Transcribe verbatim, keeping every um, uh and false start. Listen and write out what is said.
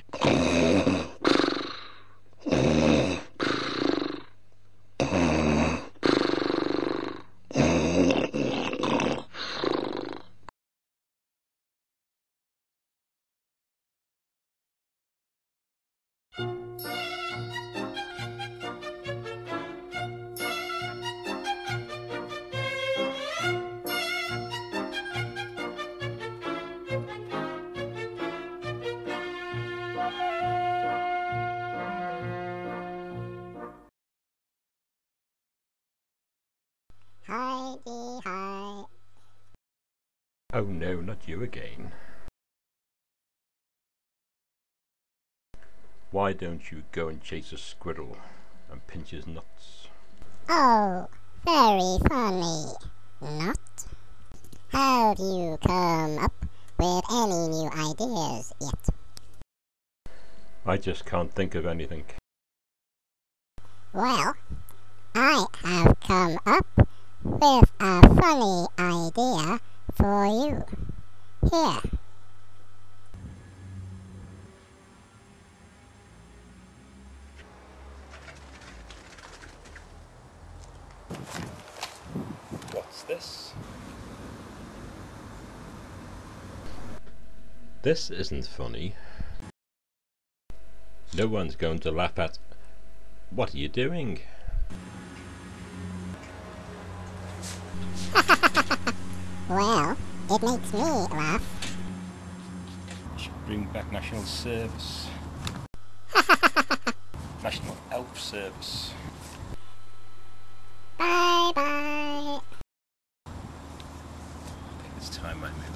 Hi-de hi. Oh no, not you again. Why don't you go and chase a squirrel and pinch his nuts? Oh, very funny. Not? Have you come up with any new ideas yet? I just can't think of anything. Well, I have come up with a funny idea for you. Here. What's this? This isn't funny. No one's going to laugh at... What are you doing? Well, it makes me laugh. You should bring back National Service. National Elf Service. Bye bye. It's time I moved.